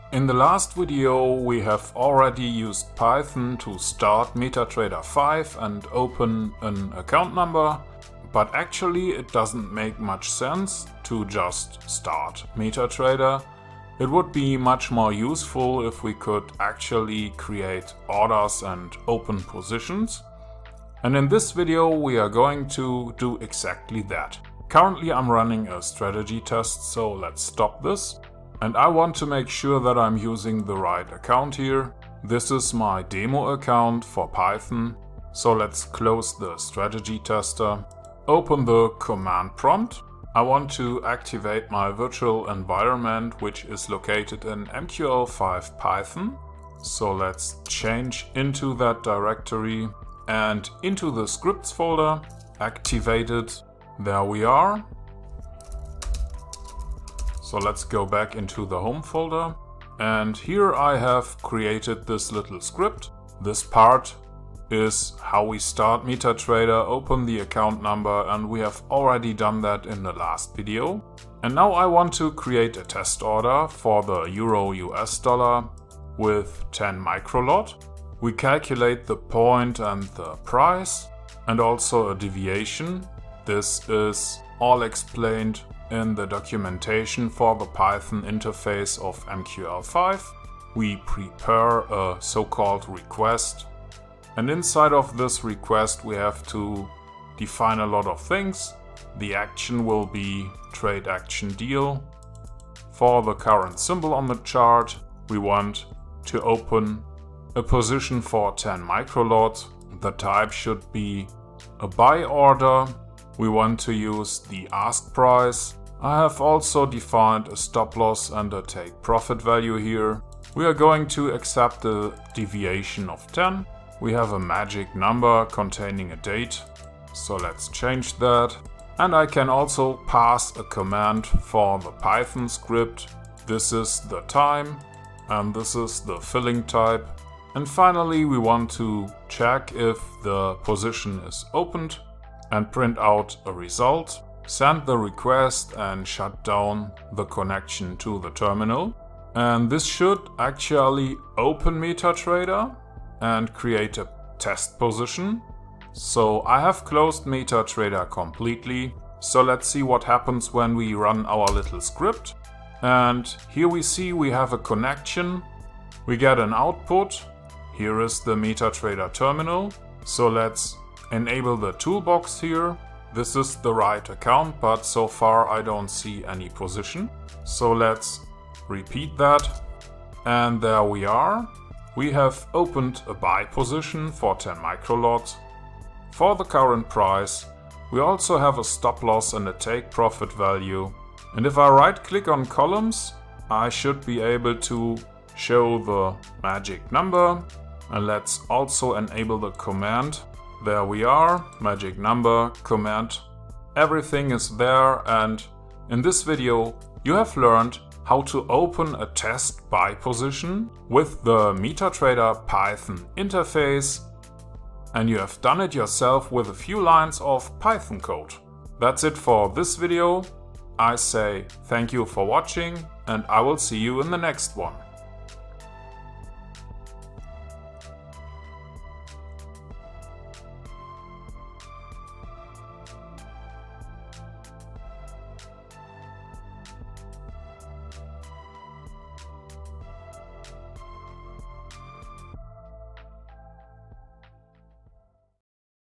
In the last video we have already used Python to start MetaTrader5 and open an account number, but actually it doesn't make much sense to just start MetaTrader. It would be much more useful if we could actually create orders and open positions. And in this video we are going to do exactly that. Currently I'm running a strategy test, so let's stop this. And I want to make sure that I'm using the right account here. This is my demo account for Python. So let's close the strategy tester. Open the command prompt. I want to activate my virtual environment, which is located in MQL5 Python. So let's change into that directory and into the scripts folder. Activate it. There we are. So let's go back into the home folder, and here I have created this little script. This part is how we start MetaTrader, open the account number, and we have already done that in the last video. And now I want to create a test order for the Euro-US dollar with 10 microlot. We calculate the point and the price and also a deviation. This is all explained in the documentation for the Python interface of MQL5. We prepare a so-called request, and inside of this request we have to define a lot of things. The action will be trade action deal. For the current symbol on the chart we want to open a position for 10 microlot. The type should be a buy order. We want to use the ask price. I have also defined a stop loss and a take profit value here. We are going to accept a deviation of 10. We have a magic number containing a date, so let's change that. And I can also pass a command for the Python script. This is the time and this is the filling type. And finally we want to check if the position is opened and print out a result. Send the request and shut down the connection to the terminal. And this should actually open MetaTrader and create a test position. So I have closed MetaTrader completely. So let's see what happens when we run our little script. And here we see we have a connection. We get an output. Here is the MetaTrader terminal. So let's enable the toolbox here. This is the right account, but so far I don't see any position. So let's repeat that. And there we are. We have opened a buy position for 10 microlots for the current price. We also have a stop loss and a take profit value. And if I right click on columns, I should be able to show the magic number. And let's also enable the command. There we are, magic number, command, everything is there. And in this video you have learned how to open a test buy position with the MetaTrader Python interface, and you have done it yourself with a few lines of Python code. That's it for this video. I say thank you for watching, and I will see you in the next one.